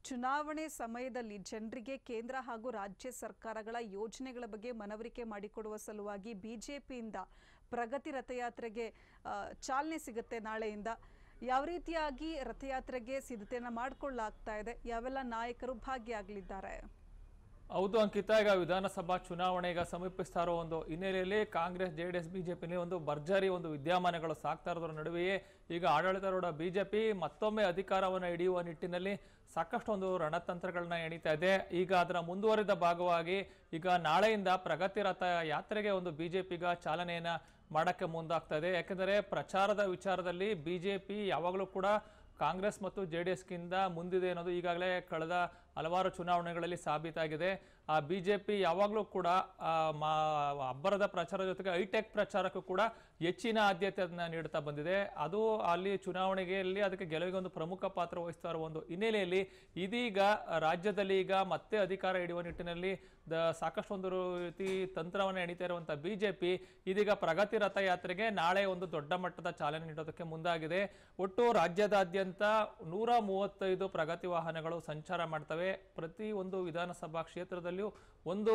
ಚುನಾವಣೆ ಸಮಯದಲ್ಲಿ ಜನರಿಗೆ ಕೇಂದ್ರ ಹಾಗೂ ರಾಜ್ಯ ಸರ್ಕಾರಗಳ ಯೋಜನೆಗಳ ಬಗ್ಗೆ ಮನವರಿಕೆ ಮಾಡಿಕೊಡುವ ಸಲುವಾಗಿ ಬಿಜೆಪಿಯಿಂದ ಪ್ರಗತಿ ರಥಯಾತ್ರೆಗೆ ಚಾಲನೆ ಸಿಗುತ್ತೆ ನಾಳೆಯಿಂದ. ಯಾವ ರೀತಿಯಾಗಿ ರಥಯಾತ್ರೆಗೆ ಸಿದ್ಧತೆಯನ್ನು ಮಾಡಿಕೊಳ್ಳಲಾಗ್ತಾ ಇದೆ, ಯಾವೆಲ್ಲ ನಾಯಕರು ಭಾಗಿಯಾಗಲಿದ್ದಾರೆ? ಹೌದು ಅಂಕಿತ, ಈಗ ವಿಧಾನಸಭಾ ಚುನಾವಣೆ ಈಗ ಸಮೀಪಿಸ್ತಾ ಇರೋ ಒಂದು ಹಿನ್ನೆಲೆಯಲ್ಲಿ ಕಾಂಗ್ರೆಸ್ ಜೆಡಿಎಸ್ ಬಿಜೆಪಿ ಒಂದು ಭರ್ಜರಿ ಒಂದು ವಿದ್ಯಮಾನಗಳು ಸಾಕ್ತಾ ಇರೋದ್ರ ನಡುವೆಯೇ ಈಗ ಆಡಳಿತಾರೂಢ ಬಿಜೆಪಿ ಮತ್ತೊಮ್ಮೆ ಅಧಿಕಾರವನ್ನು ಹಿಡಿಯುವ ನಿಟ್ಟಿನಲ್ಲಿ ಸಾಕಷ್ಟು ಒಂದು ರಣತಂತ್ರಗಳನ್ನ ಎಣಿತಾ ಇದೆ. ಈಗ ಅದರ ಮುಂದುವರಿದ ಭಾಗವಾಗಿ ಈಗ ನಾಳೆಯಿಂದ ಪ್ರಗತಿ ರಥ ಯಾತ್ರೆಗೆ ಒಂದು ಬಿಜೆಪಿಗ ಚಾಲನೆಯನ್ನ ಮಾಡಕ್ಕೆ ಮುಂದಾಗ್ತಾ ಇದೆ. ಯಾಕೆಂದರೆ ಪ್ರಚಾರದ ವಿಚಾರದಲ್ಲಿ ಬಿಜೆಪಿ ಯಾವಾಗಲೂ ಕೂಡ ಕಾಂಗ್ರೆಸ್ ಮತ್ತು ಜೆಡಿಎಸ್ಗಿಂತ ಮುಂದಿದೆ ಅನ್ನೋದು ಈಗಾಗಲೇ ಕಳೆದ ಹಲವಾರು ಚುನಾವಣೆಗಳಲ್ಲಿ ಸಾಬೀತಾಗಿದೆ. ಆ ಬಿಜೆಪಿ ಯಾವಾಗಲೂ ಕೂಡ ಅಬ್ಬರದ ಪ್ರಚಾರದ ಜೊತೆಗೆ ಹೈಟೆಕ್ ಪ್ರಚಾರಕ್ಕೂ ಕೂಡ ಹೆಚ್ಚಿನ ಆದ್ಯತೆಯನ್ನು ನೀಡುತ್ತಾ ಬಂದಿದೆ. ಅದು ಅಲ್ಲಿ ಚುನಾವಣೆಯಲ್ಲಿ ಅದಕ್ಕೆ ಗೆಲುವಿಗೆ ಒಂದು ಪ್ರಮುಖ ಪಾತ್ರ ವಹಿಸ್ತಾ ಇರುವ ಒಂದು ಹಿನ್ನೆಲೆಯಲ್ಲಿ ಇದೀಗ ರಾಜ್ಯದಲ್ಲಿ ಈಗ ಮತ್ತೆ ಅಧಿಕಾರ ಹಿಡಿಯುವ ನಿಟ್ಟಿನಲ್ಲಿ ಸಾಕಷ್ಟು ಒಂದು ರೀತಿ ತಂತ್ರವನ್ನು ಎಣಿತಾ ಇರುವಂಥ ಬಿಜೆಪಿ ಇದೀಗ ಪ್ರಗತಿ ರಥ ಯಾತ್ರೆಗೆ ನಾಳೆ ಒಂದು ದೊಡ್ಡ ಮಟ್ಟದ ಚಾಲನೆ ನೀಡೋದಕ್ಕೆ ಮುಂದಾಗಿದೆ. ಒಟ್ಟು ರಾಜ್ಯದಾದ್ಯಂತ 135 ಪ್ರಗತಿ ವಾಹನಗಳು ಸಂಚಾರ ಮಾಡ್ತವೆ. ಪ್ರತಿ ಒಂದು ವಿಧಾನಸಭಾ ಕ್ಷೇತ್ರದಲ್ಲಿಯೂ ಒಂದು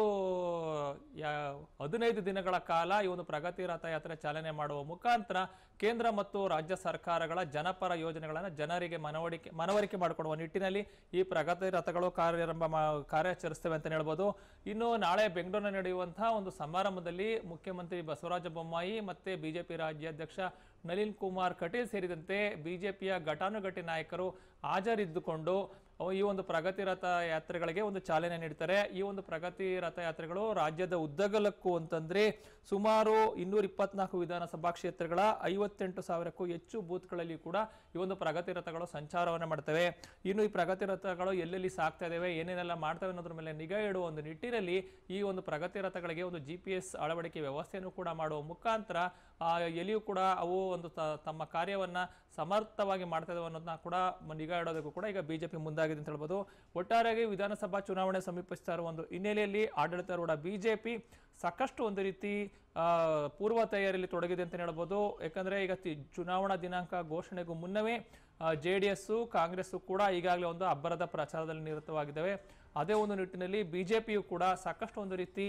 15 ದಿನಗಳ ಕಾಲ ಈ ಒಂದು ಪ್ರಗತಿ ರಥ ಯಾತ್ರೆ ಚಾಲನೆ ಮಾಡುವ ಮುಖಾಂತರ ಕೇಂದ್ರ ಮತ್ತು ರಾಜ್ಯ ಸರ್ಕಾರಗಳ ಜನಪರ ಯೋಜನೆಗಳನ್ನು ಜನರಿಗೆ ಮನವರಿಕೆ ಮಾಡಿಕೊಡುವ ನಿಟ್ಟಿನಲ್ಲಿ ಈ ಪ್ರಗತಿ ರಥಗಳು ಕಾರ್ಯಾಚರಿಸ್ತವೆ ಅಂತ ಹೇಳ್ಬೋದು. ಇನ್ನು ನಾಳೆ ಬೆಂಗಳೂರಿನಲ್ಲಿ ನಡೆಯುವಂತಹ ಒಂದು ಸಮಾರಂಭದಲ್ಲಿ ಮುಖ್ಯಮಂತ್ರಿ ಬಸವರಾಜ ಬೊಮ್ಮಾಯಿ ಮತ್ತೆ ಬಿಜೆಪಿ ರಾಜ್ಯಾಧ್ಯಕ್ಷ ನಳಿನ್ ಕುಮಾರ್ ಕಟೀಲ್ ಸೇರಿದಂತೆ ಬಿಜೆಪಿಯ ಘಟಾನುಘಟಿ ನಾಯಕರು ಹಾಜರಿದ್ದುಕೊಂಡು ಈ ಒಂದು ಪ್ರಗತಿ ರಥ ಯಾತ್ರೆಗಳಿಗೆ ಒಂದು ಚಾಲನೆ ನೀಡ್ತಾರೆ. ಈ ಒಂದು ಪ್ರಗತಿ ರಥ ಯಾತ್ರೆಗಳು ರಾಜ್ಯದ ಉದ್ದಗಲಕ್ಕೂ ಅಂತಂದ್ರೆ ಸುಮಾರು 224 ವಿಧಾನಸಭಾ ಕ್ಷೇತ್ರಗಳ 58,000ಕ್ಕೂ ಹೆಚ್ಚು ಬೂತ್ಗಳಲ್ಲಿ ಕೂಡ ಈ ಒಂದು ಪ್ರಗತಿ ರಥಗಳು ಸಂಚಾರವನ್ನು ಮಾಡ್ತವೆ. ಇನ್ನು ಈ ಪ್ರಗತಿ ರಥಗಳು ಎಲ್ಲೆಲ್ಲಿ ಸಾಕ್ತಾ ಇದಾವೆ, ಏನೇನೆಲ್ಲ ಮಾಡ್ತವೆ ಅನ್ನೋದ್ರ ಮೇಲೆ ನಿಗಾ ಇಡುವ ಒಂದು ನಿಟ್ಟಿನಲ್ಲಿ ಈ ಒಂದು ಪ್ರಗತಿ ರಥಗಳಿಗೆ ಒಂದು GPS ಅಳವಡಿಕೆ ವ್ಯವಸ್ಥೆಯನ್ನು ಕೂಡ ಮಾಡುವ ಮುಖಾಂತರ ಎಲ್ಲಿಯೂ ಕೂಡ ಅವು ಒಂದು ತಮ್ಮ ಕಾರ್ಯವನ್ನ ಸಮರ್ಥವಾಗಿ ಮಾಡ್ತಾ ಇದಾವೆ ಅನ್ನೋದನ್ನ ಕೂಡ ನಿಗಾ ಇಡೋದಕ್ಕೂ ಕೂಡ ಈಗ ಬಿಜೆಪಿ ಮುಂದಾಗಿದೆ ಅಂತ ಹೇಳ್ಬೋದು. ಒಟ್ಟಾರೆಯಾಗಿ ವಿಧಾನಸಭಾ ಚುನಾವಣೆ ಸಮೀಪಿಸ್ತಾ ಇರುವ ಒಂದು ಹಿನ್ನೆಲೆಯಲ್ಲಿ ಆಡಳಿತಾರೂಢ ಬಿಜೆಪಿ ಸಾಕಷ್ಟು ಒಂದು ರೀತಿ ಪೂರ್ವ ತಯಾರಿಯಲ್ಲಿ ತೊಡಗಿದೆ ಅಂತ ಹೇಳ್ಬೋದು. ಯಾಕಂದ್ರೆ ಈಗ ಚುನಾವಣಾ ದಿನಾಂಕ ಘೋಷಣೆಗೂ ಮುನ್ನವೇ JDS ಕಾಂಗ್ರೆಸ್ ಕೂಡ ಈಗಾಗಲೇ ಒಂದು ಅಬ್ಬರದ ಪ್ರಚಾರದಲ್ಲಿ ನಿರತವಾಗಿದ್ದಾವೆ. ಅದೇ ಒಂದು ನಿಟ್ಟಿನಲ್ಲಿ ಬಿಜೆಪಿಯು ಕೂಡ ಸಾಕಷ್ಟು ಒಂದು ರೀತಿ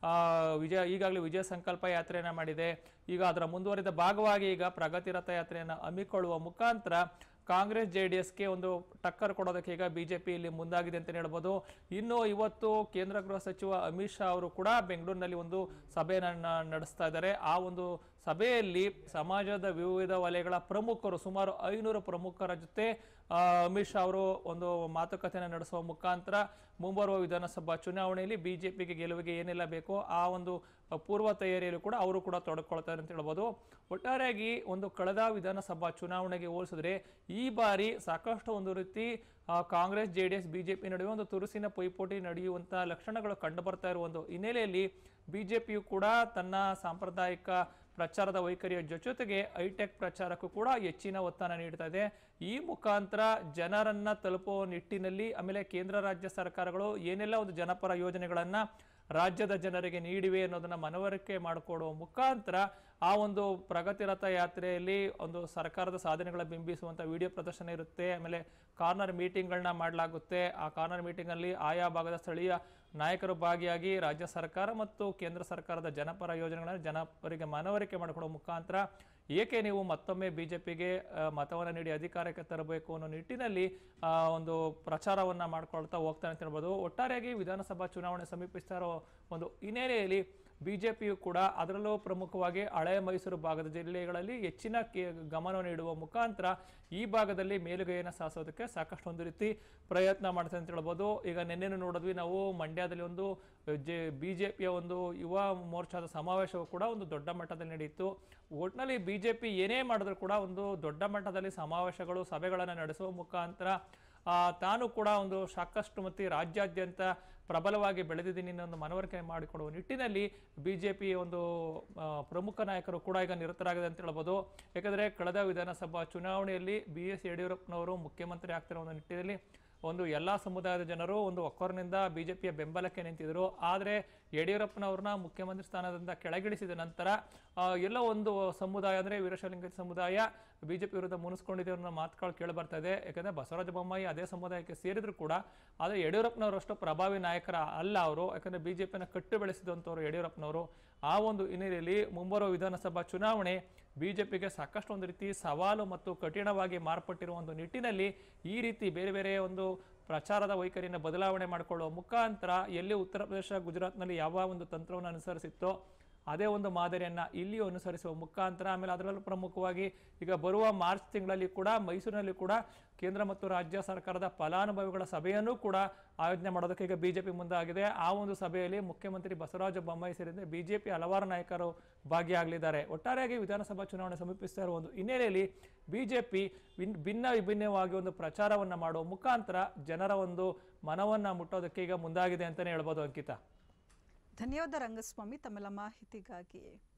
ಈಗಾಗಲೇ ವಿಜಯ ಸಂಕಲ್ಪ ಯಾತ್ರೆಯನ್ನ ಮಾಡಿದೆ. ಈಗ ಅದರ ಮುಂದುವರಿದ ಭಾಗವಾಗಿ ಈಗ ಪ್ರಗತಿ ರಥ ಯಾತ್ರೆಯನ್ನು ಹಮ್ಮಿಕೊಳ್ಳುವ ಮುಖಾಂತರ ಕಾಂಗ್ರೆಸ್ JDSಗೆ ಒಂದು ಟಕ್ಕರ್ ಕೊಡೋದಕ್ಕೆ ಈಗ ಬಿಜೆಪಿ ಇಲ್ಲಿ ಮುಂದಾಗಿದೆ ಅಂತ ಹೇಳ್ಬೋದು. ಇನ್ನು ಇವತ್ತು ಕೇಂದ್ರ ಗೃಹ ಸಚಿವ ಅಮಿತ್ ಶಾ ಅವರು ಕೂಡ ಬೆಂಗಳೂರಿನಲ್ಲಿ ಒಂದು ಸಭೆಯನ್ನ ನಡೆಸ್ತಾ ಇದ್ದಾರೆ. ಆ ಒಂದು ಸಭೆಯಲ್ಲಿ ಸಮಾಜದ ವಿವಿಧ ವಲಯಗಳ ಪ್ರಮುಖರು ಸುಮಾರು 500 ಪ್ರಮುಖರ ಜೊತೆ ಅಮಿತ್ ಶಾ ಅವರು ಒಂದು ಮಾತುಕತೆಯನ್ನು ನಡೆಸುವ ಮುಖಾಂತರ ಮುಂಬರುವ ವಿಧಾನಸಭಾ ಚುನಾವಣೆಯಲ್ಲಿ ಬಿಜೆಪಿಗೆ ಗೆಲುವಿಗೆ ಏನೆಲ್ಲ ಬೇಕೋ ಆ ಒಂದು ಪೂರ್ವ ತಯಾರಿಯಲ್ಲೂ ಕೂಡ ಅವರು ಕೂಡ ತೊಡಕೊಳ್ತಾರೆ ಅಂತ ಹೇಳ್ಬೋದು. ಒಟ್ಟಾರೆಯಾಗಿ ಒಂದು ಕಳೆದ ವಿಧಾನಸಭಾ ಚುನಾವಣೆಗೆ ಹೋಲಿಸಿದ್ರೆ ಈ ಬಾರಿ ಸಾಕಷ್ಟು ಒಂದು ರೀತಿ ಕಾಂಗ್ರೆಸ್ JDS ಬಿಜೆಪಿ ನಡುವೆ ಒಂದು ತುರುಸಿನ ಪೈಪೋಟಿ ನಡೆಯುವಂತಹ ಲಕ್ಷಣಗಳು ಕಂಡು ಬರ್ತಾ ಇರುವ ಒಂದು ಹಿನ್ನೆಲೆಯಲ್ಲಿ ಬಿಜೆಪಿಯು ಕೂಡ ತನ್ನ ಸಾಂಪ್ರದಾಯಿಕ ಪ್ರಚಾರದ ವೈಖರಿಯ ಜೊತೆಗೆ ಹೈಟೆಕ್ ಪ್ರಚಾರಕ್ಕೂ ಕೂಡ ಹೆಚ್ಚಿನ ಒತ್ತನ್ನು ನೀಡ್ತಾ ಇದೆ. ಈ ಮುಖಾಂತರ ಜನರನ್ನ ತಲುಪುವ ನಿಟ್ಟಿನಲ್ಲಿ ಆಮೇಲೆ ಕೇಂದ್ರ ರಾಜ್ಯ ಸರ್ಕಾರಗಳು ಏನೆಲ್ಲ ಒಂದು ಜನಪರ ಯೋಜನೆಗಳನ್ನ ರಾಜ್ಯದ ಜನರಿಗೆ ನೀಡಿವೆ ಅನ್ನೋದನ್ನ ಮನವರಿಕೆ ಮಾಡಿಕೊಡುವ ಮುಖಾಂತರ ಆ ಒಂದು ಪ್ರಗತಿ ರಥ ಯಾತ್ರೆಯಲ್ಲಿ ಒಂದು ಸರ್ಕಾರದ ಸಾಧನೆಗಳ ಬಿಂಬಿಸುವಂತ ವಿಡಿಯೋ ಪ್ರದರ್ಶನ ಇರುತ್ತೆ. ಆಮೇಲೆ ಕಾರ್ನರ್ ಮೀಟಿಂಗ್ಗಳನ್ನ ಮಾಡಲಾಗುತ್ತೆ. ಆ ಕಾರ್ನರ್ ಮೀಟಿಂಗ್ ಅಲ್ಲಿ ಆಯಾ ಭಾಗದ ಸ್ಥಳೀಯ ನಾಯಕರು ಭಾಗಿಯಾಗಿ ರಾಜ್ಯ ಸರ್ಕಾರ ಮತ್ತು ಕೇಂದ್ರ ಸರ್ಕಾರದ ಜನಪರ ಯೋಜನೆಗಳನ್ನು ಜನರಿಗೆ ಮನವರಿಕೆ ಮಾಡಿಕೊಡುವ ಮುಖಾಂತರ ಏಕೆ ನೀವು ಮತ್ತೊಮ್ಮೆ ಬಿಜೆಪಿಗೆ ಮತವನ್ನು ನೀಡಿ ಅಧಿಕಾರಕ್ಕೆ ತರಬೇಕು ಅನ್ನೋ ನಿಟ್ಟಿನಲ್ಲಿ ಒಂದು ಪ್ರಚಾರವನ್ನ ಮಾಡ್ಕೊಳ್ತಾ ಹೋಗ್ತಾನೆ ಅಂತ ಹೇಳ್ಬೋದು. ಒಟ್ಟಾರೆಯಾಗಿ ವಿಧಾನಸಭಾ ಚುನಾವಣೆ ಸಮೀಪಿಸ್ತಾ ಇರೋ ಒಂದು ಹಿನ್ನೆಲೆಯಲ್ಲಿ ಬಿಜೆಪಿಯು ಕೂಡ ಅದರಲ್ಲೂ ಪ್ರಮುಖವಾಗಿ ಹಳೆ ಮೈಸೂರು ಭಾಗದ ಜಿಲ್ಲೆಗಳಲ್ಲಿ ಹೆಚ್ಚಿನ ಗಮನವನ್ನು ನೀಡುವ ಮುಖಾಂತರ ಈ ಭಾಗದಲ್ಲಿ ಮೇಲುಗೈಯನ್ನು ಸಾಧಿಸೋದಕ್ಕೆ ಸಾಕಷ್ಟು ಒಂದು ರೀತಿ ಪ್ರಯತ್ನ ಮಾಡ್ತಾರೆ ಅಂತ ಹೇಳ್ಬೋದು. ಈಗ ನಿನ್ನೆನೂ ನೋಡಿದ್ವಿ ನಾವು ಮಂಡ್ಯದಲ್ಲಿ ಒಂದು ಬಿಜೆಪಿಯ ಒಂದು ಯುವ ಮೋರ್ಚಾದ ಸಮಾವೇಶವು ಕೂಡ ಒಂದು ದೊಡ್ಡ ಮಟ್ಟದಲ್ಲಿ ನಡೆಯಿತು. ಒಟ್ಟಿನಲ್ಲಿ ಬಿಜೆಪಿ ಏನೇ ಮಾಡಿದ್ರು ಕೂಡ ಒಂದು ದೊಡ್ಡ ಮಟ್ಟದಲ್ಲಿ ಸಮಾವೇಶಗಳು ಸಭೆಗಳನ್ನು ನಡೆಸುವ ಮುಖಾಂತರ ತಾನು ಕೂಡ ಒಂದು ಸಾಕಷ್ಟು ಮತ್ತೆ ರಾಜ್ಯಾದ್ಯಂತ ಪ್ರಬಲವಾಗಿ ಬೆಳೆದಿದ್ದೀನಿ ಅನ್ನೋ ಮನವರಿಕೆ ಮಾಡಿಕೊಡುವ ನಿಟ್ಟಿನಲ್ಲಿ ಬಿಜೆಪಿ ಒಂದು ಪ್ರಮುಖ ನಾಯಕರು ಕೂಡ ಈಗ ನಿರತರಾಗಿದೆ ಅಂತ ಹೇಳ್ಬೋದು. ಯಾಕಂದ್ರೆ ಕಳೆದ ವಿಧಾನಸಭಾ ಚುನಾವಣೆಯಲ್ಲಿ BS ಯಡಿಯೂರಪ್ಪನವರು ಮುಖ್ಯಮಂತ್ರಿ ಆಗ್ತಿರೋ ಒಂದು ನಿಟ್ಟಿನಲ್ಲಿ ಒಂದು ಎಲ್ಲಾ ಸಮುದಾಯದ ಜನರು ಒಂದು ಒಕ್ಕೊರನಿಂದ ಬಿಜೆಪಿಯ ಬೆಂಬಲಕ್ಕೆ ನಿಂತಿದ್ರು. ಆದರೆ ಯಡಿಯೂರಪ್ಪನವ್ರನ್ನ ಮುಖ್ಯಮಂತ್ರಿ ಸ್ಥಾನದಿಂದ ಕೆಳಗಿಳಿಸಿದ ನಂತರ ಎಲ್ಲೋ ಒಂದು ಸಮುದಾಯ ಅಂದ್ರೆ ವೀರಶೈವಲಿಂಗಾಯತ ಸಮುದಾಯ ಬಿಜೆಪಿ ವಿರುದ್ಧ ಮುನಿಸ್ಕೊಂಡಿದೆ ಅನ್ನೋ ಮಾತುಗಳು ಕೇಳಿ ಬರ್ತಾ ಇದೆ. ಯಾಕಂದ್ರೆ ಬಸವರಾಜ ಬೊಮ್ಮಾಯಿ ಅದೇ ಸಮುದಾಯಕ್ಕೆ ಸೇರಿದ್ರು ಕೂಡ, ಆದರೆ ಯಡಿಯೂರಪ್ಪನವರು ಅಷ್ಟು ಪ್ರಭಾವಿ ನಾಯಕರ ಅಲ್ಲ ಅವರು. ಯಾಕಂದ್ರೆ ಬಿಜೆಪಿನ ಕಟ್ಟು ಬೆಳೆಸಿದಂಥವ್ರು ಯಡಿಯೂರಪ್ಪನವರು. ಆ ಒಂದು ಹಿನ್ನೆಲೆಯಲ್ಲಿ ಮುಂಬರುವ ವಿಧಾನಸಭಾ ಚುನಾವಣೆ ಬಿಜೆಪಿಗೆ ಸಾಕಷ್ಟು ಒಂದು ರೀತಿ ಸವಾಲು ಮತ್ತು ಕಠಿಣವಾಗಿ ಮಾರ್ಪಟ್ಟಿರುವ ಒಂದು ನಿಟ್ಟಿನಲ್ಲಿ ಈ ರೀತಿ ಬೇರೆ ಬೇರೆ ಒಂದು ಪ್ರಚಾರದ ವೈಖರಿಯನ್ನು ಬದಲಾವಣೆ ಮಾಡಿಕೊಳ್ಳುವ ಮುಖಾಂತರ ಎಲ್ಲಿ ಉತ್ತರ ಪ್ರದೇಶ, ಗುಜರಾತ್ನಲ್ಲಿ ಯಾವ ಒಂದು ತಂತ್ರವನ್ನು ಅನುಸರಿಸಿತ್ತೋ ಅದೇ ಒಂದು ಮಾದರಿಯನ್ನ ಇಲ್ಲಿಯೂ ಅನುಸರಿಸುವ ಮುಖಾಂತರ, ಆಮೇಲೆ ಅದರಲ್ಲೂ ಪ್ರಮುಖವಾಗಿ ಈಗ ಬರುವ ಮಾರ್ಚ್ ತಿಂಗಳಲ್ಲಿ ಕೂಡ ಮೈಸೂರಿನಲ್ಲಿ ಕೂಡ ಕೇಂದ್ರ ಮತ್ತು ರಾಜ್ಯ ಸರ್ಕಾರದ ಫಲಾನುಭವಿಗಳ ಸಭೆಯನ್ನು ಕೂಡ ಆಯೋಜನೆ ಮಾಡೋದಕ್ಕೆ ಈಗ ಬಿಜೆಪಿ ಮುಂದಾಗಿದೆ. ಆ ಒಂದು ಸಭೆಯಲ್ಲಿ ಮುಖ್ಯಮಂತ್ರಿ ಬಸವರಾಜ ಬೊಮ್ಮಾಯಿ ಸೇರಿದಂತೆ ಬಿಜೆಪಿ ಹಲವಾರು ನಾಯಕರು ಭಾಗಿಯಾಗಲಿದ್ದಾರೆ. ಒಟ್ಟಾರೆಯಾಗಿ ವಿಧಾನಸಭಾ ಚುನಾವಣೆ ಸಮೀಪಿಸ್ತಾ ಇರುವ ಒಂದು ಹಿನ್ನೆಲೆಯಲ್ಲಿ ಬಿಜೆಪಿ ಭಿನ್ನ ವಿಭಿನ್ನವಾಗಿ ಒಂದು ಪ್ರಚಾರವನ್ನ ಮಾಡುವ ಮುಖಾಂತರ ಜನರ ಒಂದು ಮನವನ್ನ ಮುಟ್ಟೋದಕ್ಕೆ ಈಗ ಮುಂದಾಗಿದೆ ಅಂತಾನೆ ಹೇಳ್ಬೋದು. ಅಂಕಿತಾ, ಧನ್ಯವಾದ ರಂಗಸ್ವಾಮಿ ತಮ್ಮೆಲ್ಲ ಮಾಹಿತಿಗಾಗಿ.